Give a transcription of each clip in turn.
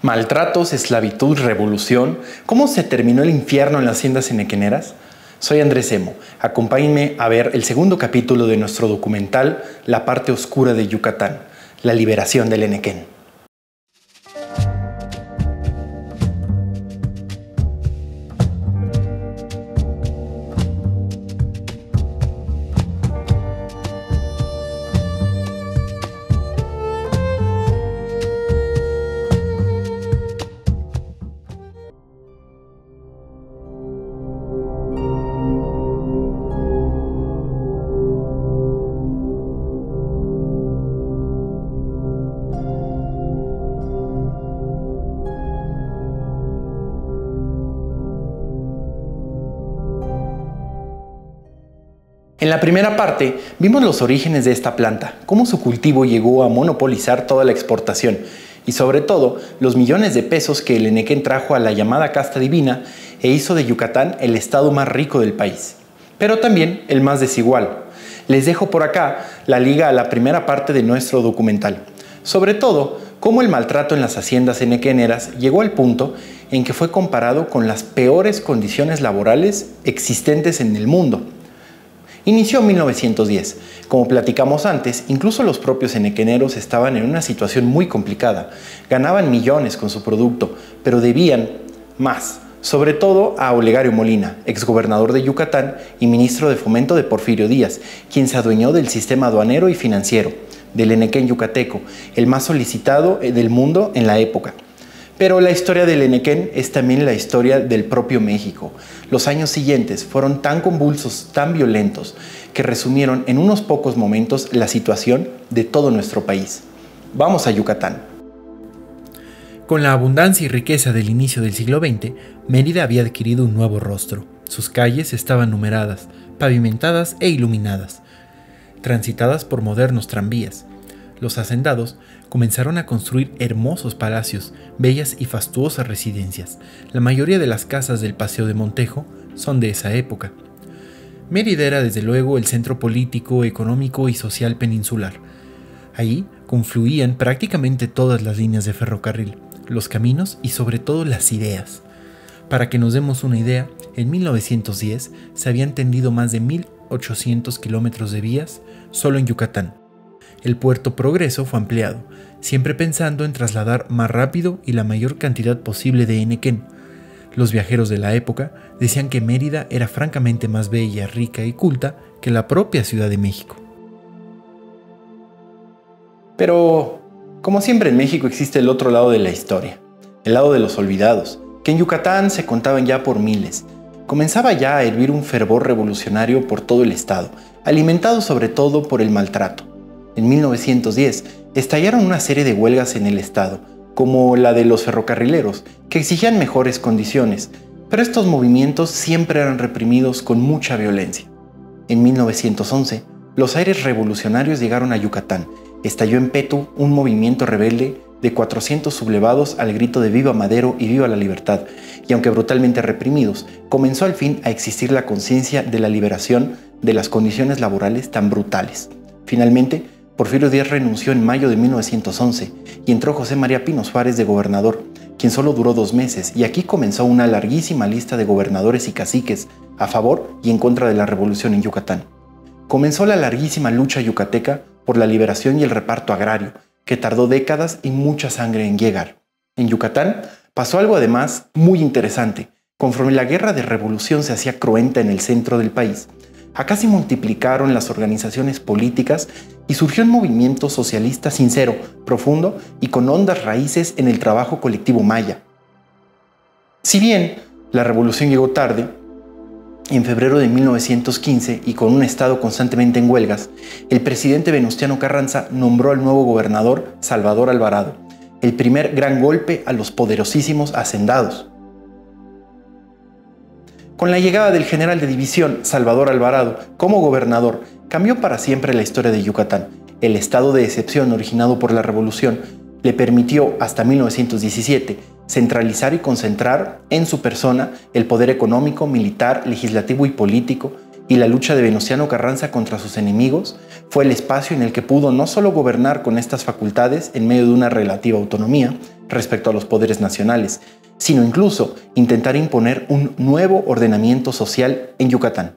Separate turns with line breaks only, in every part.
Maltratos, esclavitud, revolución. ¿Cómo se terminó el infierno en las haciendas henequeneras? Soy Andrés Emo. Acompáñenme a ver el segundo capítulo de nuestro documental La parte oscura de Yucatán, la liberación del Enequén. En la primera parte vimos los orígenes de esta planta, cómo su cultivo llegó a monopolizar toda la exportación y sobre todo los millones de pesos que el Enequén trajo a la llamada casta divina e hizo de Yucatán el estado más rico del país, pero también el más desigual. Les dejo por acá la liga a la primera parte de nuestro documental, sobre todo cómo el maltrato en las haciendas enequeneras llegó al punto en que fue comparado con las peores condiciones laborales existentes en el mundo. Inició en 1910. Como platicamos antes, incluso los propios enequeneros estaban en una situación muy complicada. Ganaban millones con su producto, pero debían más, sobre todo a Olegario Molina, exgobernador de Yucatán y ministro de Fomento de Porfirio Díaz, quien se adueñó del sistema aduanero y financiero, del Enequén yucateco, el más solicitado del mundo en la época. Pero la historia del Enequén es también la historia del propio México. Los años siguientes fueron tan convulsos, tan violentos, que resumieron en unos pocos momentos la situación de todo nuestro país. Vamos a Yucatán.
Con la abundancia y riqueza del inicio del siglo XX, Mérida había adquirido un nuevo rostro. Sus calles estaban numeradas, pavimentadas e iluminadas, transitadas por modernos tranvías. Los hacendados comenzaron a construir hermosos palacios, bellas y fastuosas residencias. La mayoría de las casas del Paseo de Montejo son de esa época. Mérida era desde luego el centro político, económico y social peninsular. Allí confluían prácticamente todas las líneas de ferrocarril, los caminos y sobre todo las ideas. Para que nos demos una idea, en 1910 se habían tendido más de 1.800 kilómetros de vías solo en Yucatán. El puerto Progreso fue ampliado, siempre pensando en trasladar más rápido y la mayor cantidad posible de Enequén. Los viajeros de la época decían que Mérida era francamente más bella, rica y culta que la propia Ciudad de México.
Pero, como siempre en México existe el otro lado de la historia, el lado de los olvidados, que en Yucatán se contaban ya por miles. Comenzaba ya a hervir un fervor revolucionario por todo el estado, alimentado sobre todo por el maltrato. En 1910 estallaron una serie de huelgas en el estado, como la de los ferrocarrileros, que exigían mejores condiciones, pero estos movimientos siempre eran reprimidos con mucha violencia. En 1911, los aires revolucionarios llegaron a Yucatán. Estalló en Petu un movimiento rebelde de 400 sublevados al grito de ¡Viva Madero y viva la libertad! Y aunque brutalmente reprimidos, comenzó al fin a existir la conciencia de la liberación de las condiciones laborales tan brutales. Finalmente, Porfirio Díaz renunció en mayo de 1911 y entró José María Pino Suárez de gobernador, quien solo duró 2 meses, y aquí comenzó una larguísima lista de gobernadores y caciques a favor y en contra de la revolución en Yucatán. Comenzó la larguísima lucha yucateca por la liberación y el reparto agrario, que tardó décadas y mucha sangre en llegar. En Yucatán pasó algo además muy interesante. Conforme la guerra de revolución se hacía cruenta en el centro del país, acá se multiplicaron las organizaciones políticas y surgió un movimiento socialista sincero, profundo y con hondas raíces en el trabajo colectivo maya. Si bien la revolución llegó tarde, en febrero de 1915 y con un estado constantemente en huelgas, el presidente Venustiano Carranza nombró al nuevo gobernador Salvador Alvarado, el primer gran golpe a los poderosísimos hacendados. Con la llegada del general de división Salvador Alvarado como gobernador, cambió para siempre la historia de Yucatán. El estado de excepción originado por la revolución le permitió hasta 1917 centralizar y concentrar en su persona el poder económico, militar, legislativo y político y la lucha de Venustiano Carranza contra sus enemigos fue el espacio en el que pudo no solo gobernar con estas facultades en medio de una relativa autonomía respecto a los poderes nacionales, sino incluso intentar imponer un nuevo ordenamiento social en Yucatán.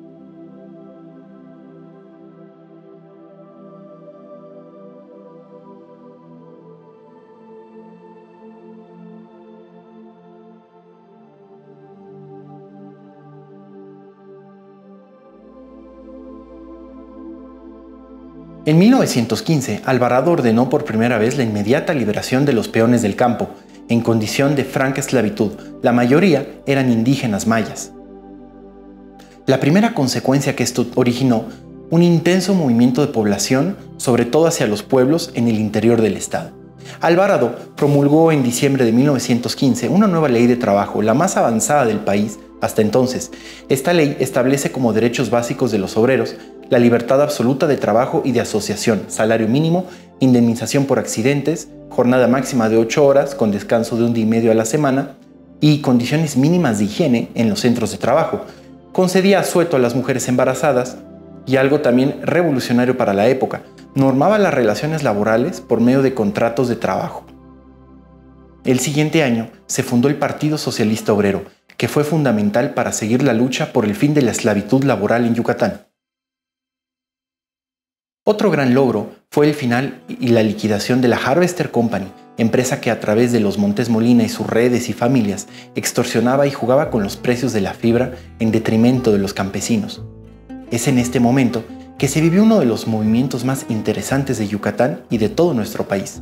En 1915, Alvarado ordenó por primera vez la inmediata liberación de los peones del campo, en condición de franca esclavitud. La mayoría eran indígenas mayas. La primera consecuencia que esto originó, un intenso movimiento de población, sobre todo hacia los pueblos en el interior del estado. Alvarado promulgó en diciembre de 1915 una nueva ley de trabajo, la más avanzada del país hasta entonces. Esta ley establece como derechos básicos de los obreros la libertad absoluta de trabajo y de asociación, salario mínimo, indemnización por accidentes, jornada máxima de 8 horas con descanso de un día y medio a la semana y condiciones mínimas de higiene en los centros de trabajo. Concedía asueto a las mujeres embarazadas y algo también revolucionario para la época, normaba las relaciones laborales por medio de contratos de trabajo. El siguiente año se fundó el Partido Socialista Obrero, que fue fundamental para seguir la lucha por el fin de la esclavitud laboral en Yucatán. Otro gran logro fue el final y la liquidación de la Harvester Company, empresa que a través de los Montes Molina y sus redes y familias extorsionaba y jugaba con los precios de la fibra en detrimento de los campesinos. Es en este momento que se vivió uno de los movimientos más interesantes de Yucatán y de todo nuestro país.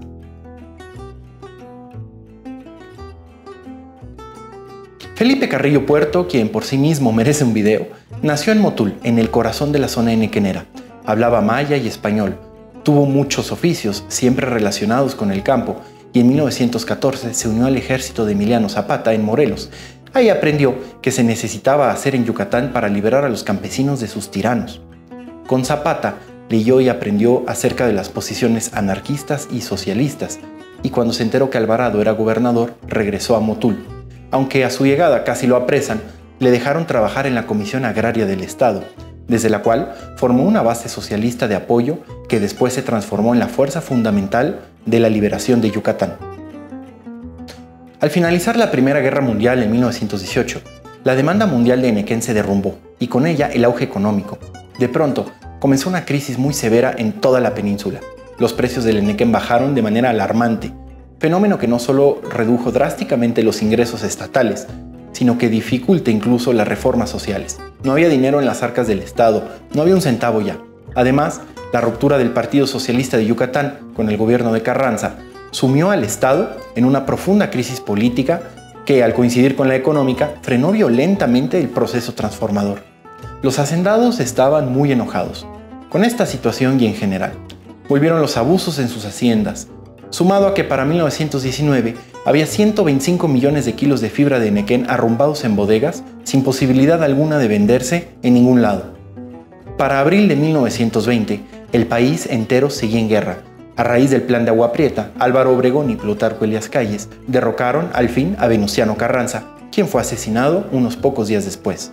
Felipe Carrillo Puerto, quien por sí mismo merece un video, nació en Motul, en el corazón de la zona henequenera. Hablaba maya y español. Tuvo muchos oficios, siempre relacionados con el campo, y en 1914 se unió al ejército de Emiliano Zapata en Morelos. Ahí aprendió que se necesitaba hacer en Yucatán para liberar a los campesinos de sus tiranos. Con Zapata leyó y aprendió acerca de las posiciones anarquistas y socialistas, y cuando se enteró que Alvarado era gobernador, regresó a Motul. Aunque a su llegada casi lo apresan, le dejaron trabajar en la Comisión Agraria del Estado, desde la cual formó una base socialista de apoyo que después se transformó en la fuerza fundamental de la liberación de Yucatán. Al finalizar la Primera Guerra Mundial en 1918, la demanda mundial de Enequén se derrumbó y con ella el auge económico. De pronto, comenzó una crisis muy severa en toda la península. Los precios del Enequén bajaron de manera alarmante, fenómeno que no solo redujo drásticamente los ingresos estatales, sino que dificulta incluso las reformas sociales. No había dinero en las arcas del Estado, no había un centavo ya. Además, la ruptura del Partido Socialista de Yucatán con el gobierno de Carranza sumió al Estado en una profunda crisis política que, al coincidir con la económica, frenó violentamente el proceso transformador. Los hacendados estaban muy enojados con esta situación y en general. Volvieron los abusos en sus haciendas, sumado a que para 1919 había 125 millones de kilos de fibra de Enequén arrumbados en bodegas sin posibilidad alguna de venderse en ningún lado. Para abril de 1920, el país entero seguía en guerra. A raíz del Plan de Agua Prieta, Álvaro Obregón y Plutarco Elías Calles derrocaron al fin a Venustiano Carranza, quien fue asesinado unos pocos días después.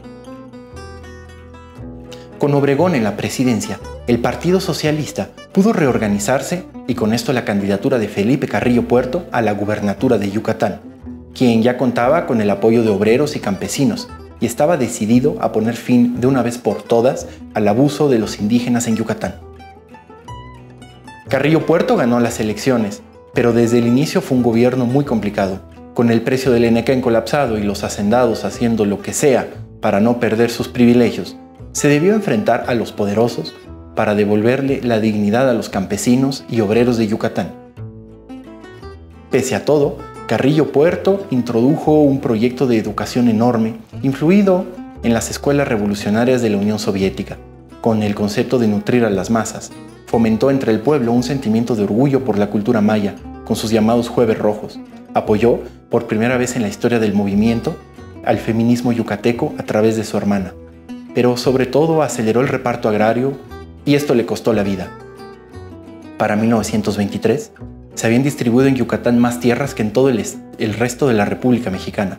Con Obregón en la presidencia, el Partido Socialista pudo reorganizarse y con esto la candidatura de Felipe Carrillo Puerto a la gubernatura de Yucatán, quien ya contaba con el apoyo de obreros y campesinos y estaba decidido a poner fin de una vez por todas al abuso de los indígenas en Yucatán. Carrillo Puerto ganó las elecciones, pero desde el inicio fue un gobierno muy complicado, con el precio del Enequén colapsado y los hacendados haciendo lo que sea para no perder sus privilegios. Se debió enfrentar a los poderosos para devolverle la dignidad a los campesinos y obreros de Yucatán. Pese a todo, Carrillo Puerto introdujo un proyecto de educación enorme, influido en las escuelas revolucionarias de la Unión Soviética, con el concepto de nutrir a las masas. Fomentó entre el pueblo un sentimiento de orgullo por la cultura maya, con sus llamados Jueves Rojos. Apoyó, por primera vez en la historia del movimiento, al feminismo yucateco a través de su hermana. Pero sobre todo aceleró el reparto agrario y esto le costó la vida. Para 1923, se habían distribuido en Yucatán más tierras que en todo el resto de la República Mexicana.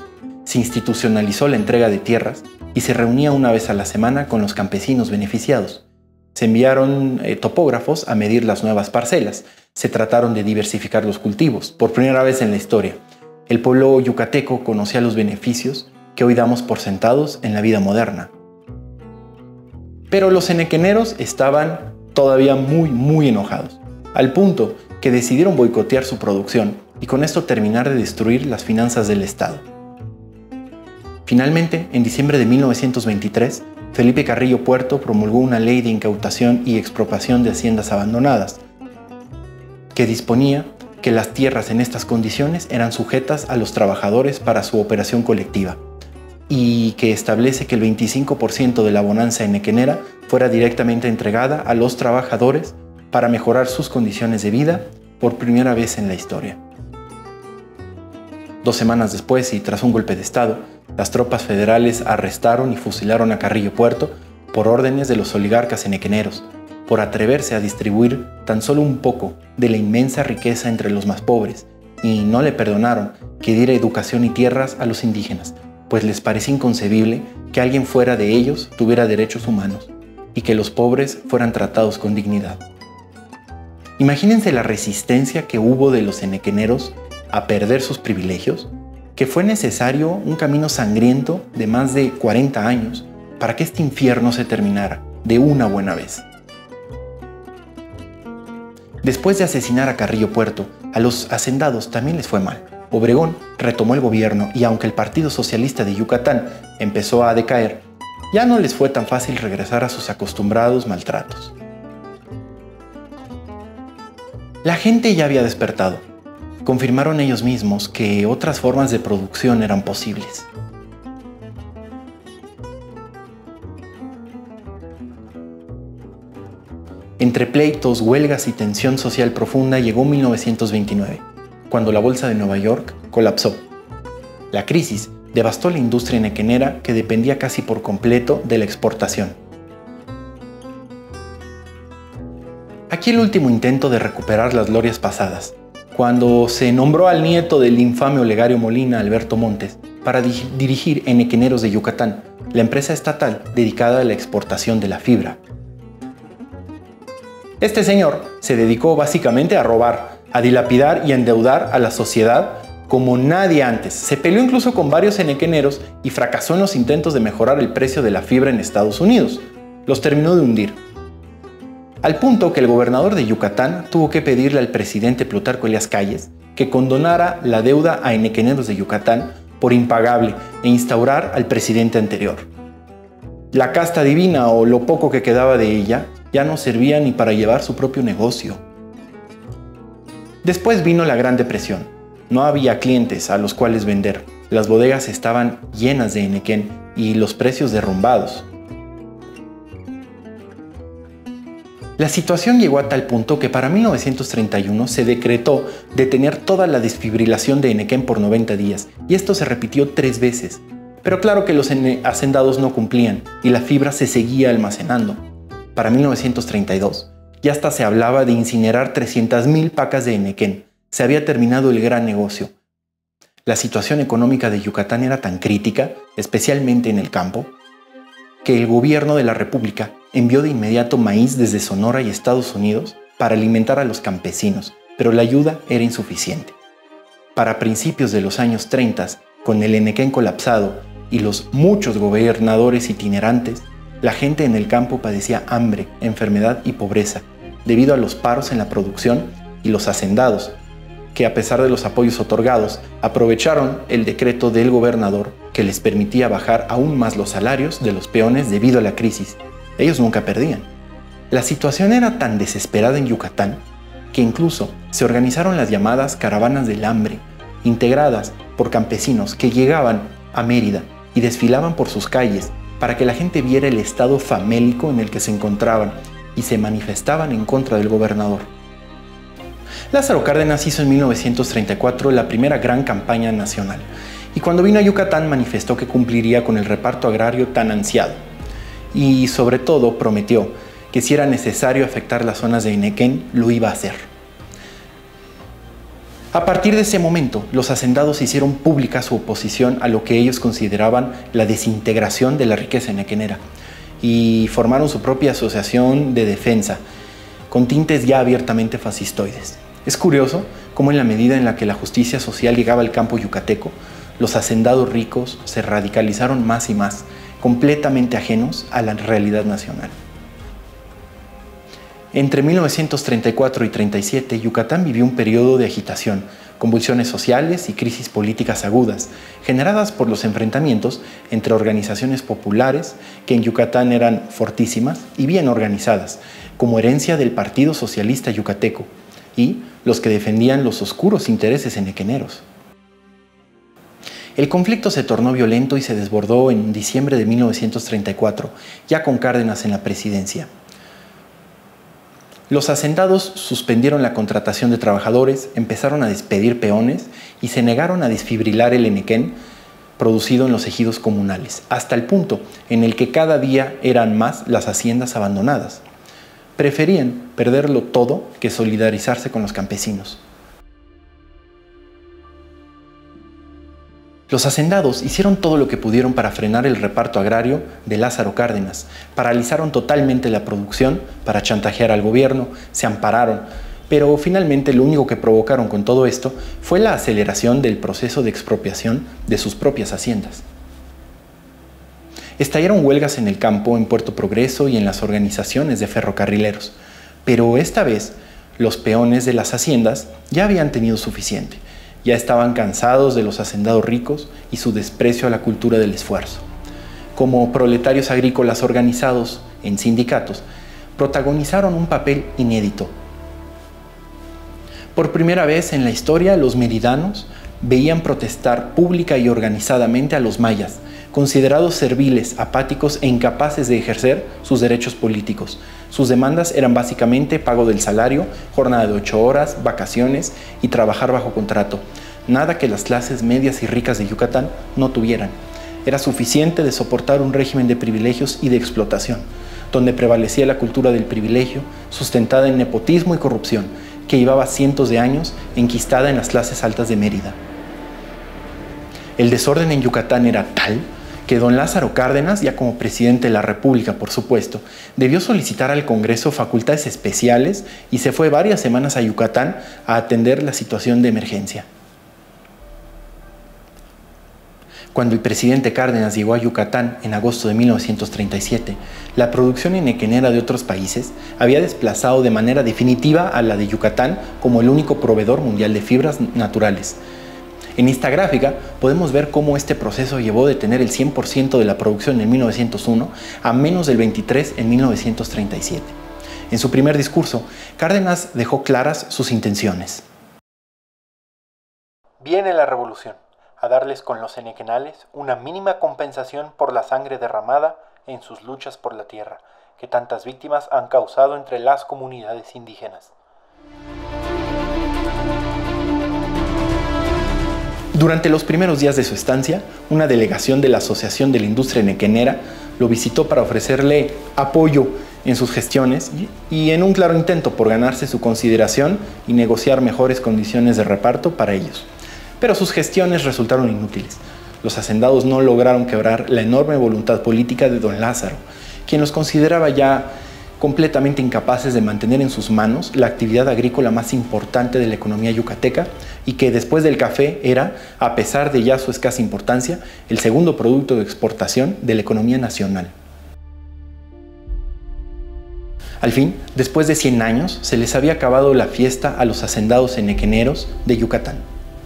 se institucionalizó la entrega de tierras y se reunía una vez a la semana con los campesinos beneficiados. Se enviaron topógrafos a medir las nuevas parcelas. Se trataron de diversificar los cultivos. Por primera vez en la historia, el pueblo yucateco conocía los beneficios que hoy damos por sentados en la vida moderna. Pero los enequeneros estaban todavía muy enojados, al punto que decidieron boicotear su producción y con esto terminar de destruir las finanzas del Estado. Finalmente, en diciembre de 1923, Felipe Carrillo Puerto promulgó una ley de incautación y expropiación de haciendas abandonadas, que disponía que las tierras en estas condiciones eran sujetas a los trabajadores para su operación colectiva, y que establece que el 25% de la bonanza enequenera fuera directamente entregada a los trabajadores para mejorar sus condiciones de vida por primera vez en la historia. 2 semanas después, y tras un golpe de Estado, las tropas federales arrestaron y fusilaron a Carrillo Puerto por órdenes de los oligarcas enequeneros, por atreverse a distribuir tan solo un poco de la inmensa riqueza entre los más pobres, y no le perdonaron que diera educación y tierras a los indígenas, pues les parecía inconcebible que alguien fuera de ellos tuviera derechos humanos y que los pobres fueran tratados con dignidad. Imagínense la resistencia que hubo de los enequeneros a perder sus privilegios, que fue necesario un camino sangriento de más de 40 años para que este infierno se terminara de una buena vez. Después de asesinar a Carrillo Puerto, a los hacendados también les fue mal. Obregón retomó el gobierno y aunque el Partido Socialista de Yucatán empezó a decaer, ya no les fue tan fácil regresar a sus acostumbrados maltratos. La gente ya había despertado. Confirmaron ellos mismos que otras formas de producción eran posibles. Entre pleitos, huelgas y tensión social profunda llegó 1929, cuando la bolsa de Nueva York colapsó. La crisis devastó la industria enequenera que dependía casi por completo de la exportación. Aquí el último intento de recuperar las glorias pasadas, cuando se nombró al nieto del infame Olegario Molina, Alberto Montes, para dirigir Enequeneros de Yucatán, la empresa estatal dedicada a la exportación de la fibra. Este señor se dedicó básicamente a robar, a dilapidar y a endeudar a la sociedad como nadie antes. Se peleó incluso con varios enequeneros y fracasó en los intentos de mejorar el precio de la fibra en Estados Unidos. Los terminó de hundir. Al punto que el gobernador de Yucatán tuvo que pedirle al presidente Plutarco Elías Calles que condonara la deuda a enequeneros de Yucatán por impagable e instaurar al presidente anterior. La casta divina, o lo poco que quedaba de ella, ya no servía ni para llevar su propio negocio. Después vino la Gran Depresión. No había clientes a los cuales vender. Las bodegas estaban llenas de enequén y los precios derrumbados. La situación llegó a tal punto que para 1931 se decretó detener toda la desfibrilación de enequén por 90 días, y esto se repitió 3 veces. Pero claro que los hacendados no cumplían y la fibra se seguía almacenando. Para 1932 ya hasta se hablaba de incinerar 300,000 pacas de enequén. Se había terminado el gran negocio. La situación económica de Yucatán era tan crítica, especialmente en el campo, que el gobierno de la República envió de inmediato maíz desde Sonora y Estados Unidos para alimentar a los campesinos, pero la ayuda era insuficiente. Para principios de los años 30, con el enequén colapsado y los muchos gobernadores itinerantes, la gente en el campo padecía hambre, enfermedad y pobreza, debido a los paros en la producción y los hacendados, que a pesar de los apoyos otorgados, aprovecharon el decreto del gobernador que les permitía bajar aún más los salarios de los peones debido a la crisis. Ellos nunca perdían. La situación era tan desesperada en Yucatán que incluso se organizaron las llamadas caravanas del hambre, integradas por campesinos que llegaban a Mérida y desfilaban por sus calles para que la gente viera el estado famélico en el que se encontraban y se manifestaban en contra del gobernador. Lázaro Cárdenas hizo en 1934 la primera gran campaña nacional y cuando vino a Yucatán manifestó que cumpliría con el reparto agrario tan ansiado y sobre todo prometió que si era necesario afectar las zonas de enequén lo iba a hacer. A partir de ese momento, los hacendados hicieron pública su oposición a lo que ellos consideraban la desintegración de la riqueza enequenera y formaron su propia asociación de defensa, con tintes ya abiertamente fascistoides. Es curioso cómo en la medida en la que la justicia social llegaba al campo yucateco, los hacendados ricos se radicalizaron más y más, completamente ajenos a la realidad nacional. Entre 1934 y 1937, Yucatán vivió un periodo de agitación, convulsiones sociales y crisis políticas agudas, generadas por los enfrentamientos entre organizaciones populares que en Yucatán eran fortísimas y bien organizadas, como herencia del Partido Socialista Yucateco, y los que defendían los oscuros intereses enequeneros. El conflicto se tornó violento y se desbordó en diciembre de 1934, ya con Cárdenas en la presidencia. Los hacendados suspendieron la contratación de trabajadores, empezaron a despedir peones y se negaron a desfibrilar el enequén producido en los ejidos comunales, hasta el punto en el que cada día eran más las haciendas abandonadas. Preferían perderlo todo que solidarizarse con los campesinos. Los hacendados hicieron todo lo que pudieron para frenar el reparto agrario de Lázaro Cárdenas, paralizaron totalmente la producción para chantajear al gobierno, se ampararon, pero finalmente lo único que provocaron con todo esto fue la aceleración del proceso de expropiación de sus propias haciendas. Estallaron huelgas en el campo, en Puerto Progreso y en las organizaciones de ferrocarrileros, pero esta vez los peones de las haciendas ya habían tenido suficiente. Ya estaban cansados de los hacendados ricos y su desprecio a la cultura del esfuerzo. Como proletarios agrícolas organizados en sindicatos, protagonizaron un papel inédito. Por primera vez en la historia, los meridanos veían protestar pública y organizadamente a los mayas, considerados serviles, apáticos e incapaces de ejercer sus derechos políticos. Sus demandas eran básicamente pago del salario, jornada de 8 horas, vacaciones y trabajar bajo contrato. Nada que las clases medias y ricas de Yucatán no tuvieran. Era suficiente de soportar un régimen de privilegios y de explotación, donde prevalecía la cultura del privilegio, sustentada en nepotismo y corrupción, que llevaba cientos de años enquistada en las clases altas de Mérida. El desorden en Yucatán era tal que don Lázaro Cárdenas, ya como presidente de la República, por supuesto, debió solicitar al Congreso facultades especiales y se fue varias semanas a Yucatán a atender la situación de emergencia. Cuando el presidente Cárdenas llegó a Yucatán en agosto de 1937, la producción enequenera de otros países había desplazado de manera definitiva a la de Yucatán como el único proveedor mundial de fibras naturales. En esta gráfica podemos ver cómo este proceso llevó de tener el 100% de la producción en 1901 a menos del 23% en 1937. En su primer discurso, Cárdenas dejó claras sus intenciones.
Viene la revolución, a darles con los enequenales una mínima compensación por la sangre derramada en sus luchas por la tierra, que tantas víctimas han causado entre las comunidades indígenas.
Durante los primeros días de su estancia, una delegación de la Asociación de la Industria Enequenera lo visitó para ofrecerle apoyo en sus gestiones y en un claro intento por ganarse su consideración y negociar mejores condiciones de reparto para ellos. Pero sus gestiones resultaron inútiles. Los hacendados no lograron quebrar la enorme voluntad política de don Lázaro, quien los consideraba ya completamente incapaces de mantener en sus manos la actividad agrícola más importante de la economía yucateca y que después del café era, a pesar de ya su escasa importancia, el segundo producto de exportación de la economía nacional. Al fin, después de 100 años, se les había acabado la fiesta a los hacendados enequeneros de Yucatán.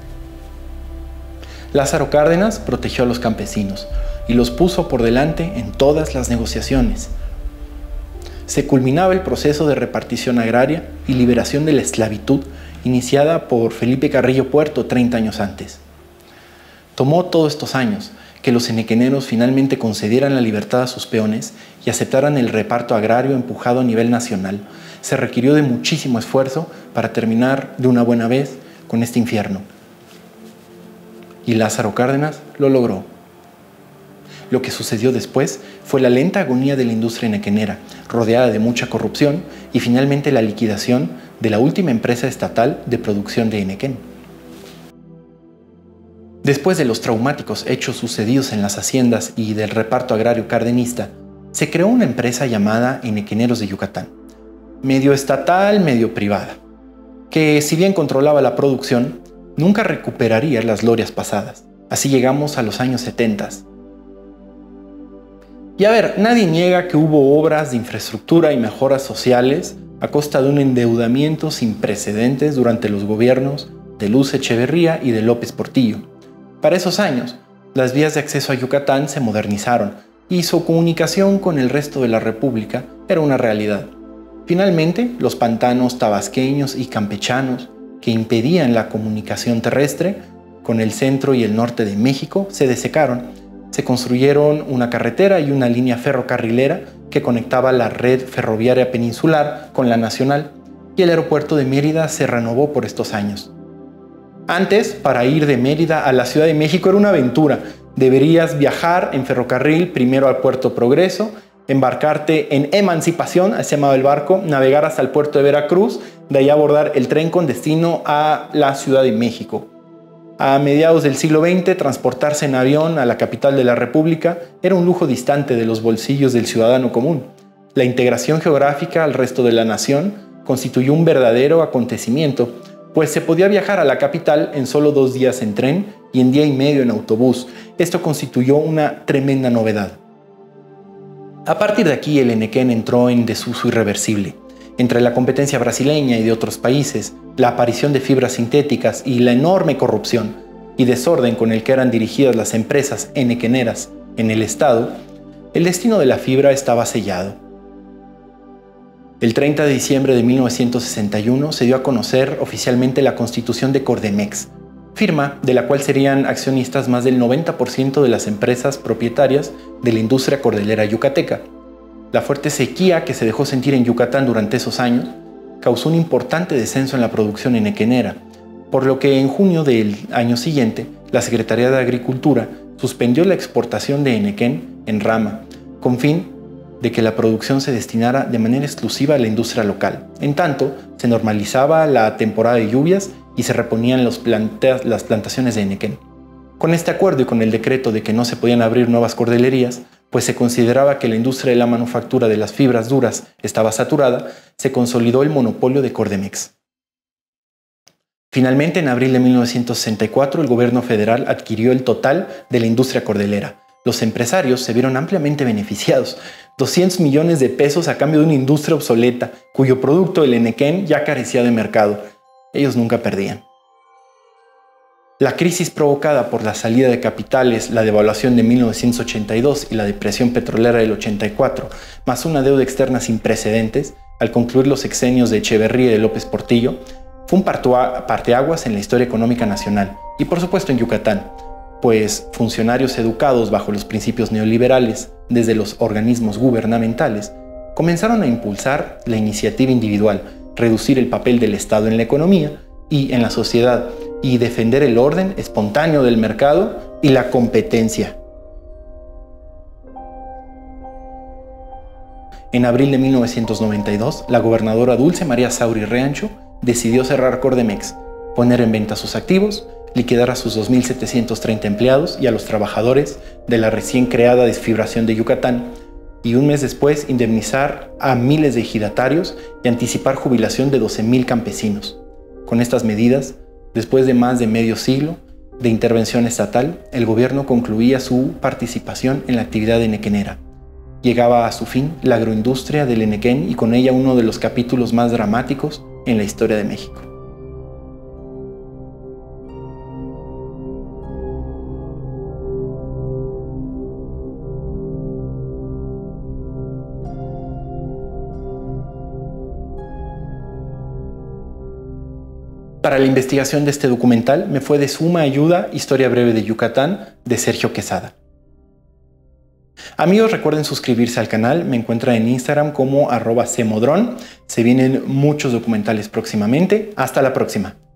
Lázaro Cárdenas protegió a los campesinos y los puso por delante en todas las negociaciones. Se culminaba el proceso de repartición agraria y liberación de la esclavitud iniciada por Felipe Carrillo Puerto 30 años antes. Tomó todos estos años que los enequeneros finalmente concedieran la libertad a sus peones y aceptaran el reparto agrario empujado a nivel nacional. Se requirió de muchísimo esfuerzo para terminar de una buena vez con este infierno. Y Lázaro Cárdenas lo logró. Lo que sucedió después fue la lenta agonía de la industria enequenera, rodeada de mucha corrupción, y finalmente la liquidación de la última empresa estatal de producción de enequén. Después de los traumáticos hechos sucedidos en las haciendas y del reparto agrario cardenista, se creó una empresa llamada Enequeneros de Yucatán, medio estatal, medio privada, que si bien controlaba la producción, nunca recuperaría las glorias pasadas. Así llegamos a los años 70. Y a ver, nadie niega que hubo obras de infraestructura y mejoras sociales a costa de un endeudamiento sin precedentes durante los gobiernos de Luz Echeverría y de López Portillo. Para esos años, las vías de acceso a Yucatán se modernizaron y su comunicación con el resto de la República era una realidad. Finalmente, los pantanos tabasqueños y campechanos que impedían la comunicación terrestre con el centro y el norte de México se desecaron. Se construyeron una carretera y una línea ferrocarrilera que conectaba la red ferroviaria peninsular con la nacional, y el aeropuerto de Mérida se renovó por estos años. Antes, para ir de Mérida a la Ciudad de México era una aventura. Deberías viajar en ferrocarril primero al Puerto Progreso, embarcarte en Emancipación, así se llamaba el barco, navegar hasta el puerto de Veracruz, de ahí abordar el tren con destino a la Ciudad de México. A mediados del siglo XX, transportarse en avión a la capital de la República era un lujo distante de los bolsillos del ciudadano común. La integración geográfica al resto de la nación constituyó un verdadero acontecimiento, pues se podía viajar a la capital en solo 2 días en tren y en día y medio en autobús. Esto constituyó una tremenda novedad. A partir de aquí, el Enequén entró en desuso irreversible. Entre la competencia brasileña y de otros países, la aparición de fibras sintéticas y la enorme corrupción y desorden con el que eran dirigidas las empresas enequeneras en el Estado, el destino de la fibra estaba sellado. El 30 de diciembre de 1961 se dio a conocer oficialmente la constitución de Cordemex, firma de la cual serían accionistas más del 90% de las empresas propietarias de la industria cordelera yucateca. La fuerte sequía que se dejó sentir en Yucatán durante esos años causó un importante descenso en la producción enequenera, por lo que en junio del año siguiente, la Secretaría de Agricultura suspendió la exportación de enequén en rama, con fin de que la producción se destinara de manera exclusiva a la industria local. En tanto, se normalizaba la temporada de lluvias y se reponían las plantaciones de enequén. Con este acuerdo y con el decreto de que no se podían abrir nuevas cordelerías, pues se consideraba que la industria de la manufactura de las fibras duras estaba saturada, se consolidó el monopolio de Cordemex. Finalmente, en abril de 1964, el gobierno federal adquirió el total de la industria cordelera. Los empresarios se vieron ampliamente beneficiados, 200 millones de pesos a cambio de una industria obsoleta, cuyo producto, el enequén, ya carecía de mercado. Ellos nunca perdían. La crisis provocada por la salida de capitales, la devaluación de 1982 y la depresión petrolera del 84, más una deuda externa sin precedentes, al concluir los sexenios de Echeverría y de López Portillo, fue un parteaguas en la historia económica nacional y por supuesto en Yucatán, pues funcionarios educados bajo los principios neoliberales desde los organismos gubernamentales comenzaron a impulsar la iniciativa individual, reducir el papel del Estado en la economía y en la sociedad, y defender el orden espontáneo del mercado y la competencia. En abril de 1992, la gobernadora Dulce María Sauri Reancho decidió cerrar Cordemex, poner en venta sus activos, liquidar a sus 2.730 empleados y a los trabajadores de la recién creada Desfibración de Yucatán, y un mes después indemnizar a miles de ejidatarios y anticipar jubilación de 12.000 campesinos. Con estas medidas, después de más de medio siglo de intervención estatal, el gobierno concluía su participación en la actividad enequenera. Llegaba a su fin la agroindustria del enequén y con ella uno de los capítulos más dramáticos en la historia de México. Para la investigación de este documental me fue de suma ayuda Historia Breve de Yucatán, de Sergio Quesada. Amigos, recuerden suscribirse al canal, me encuentran en Instagram como @cmodron. Se vienen muchos documentales próximamente. Hasta la próxima.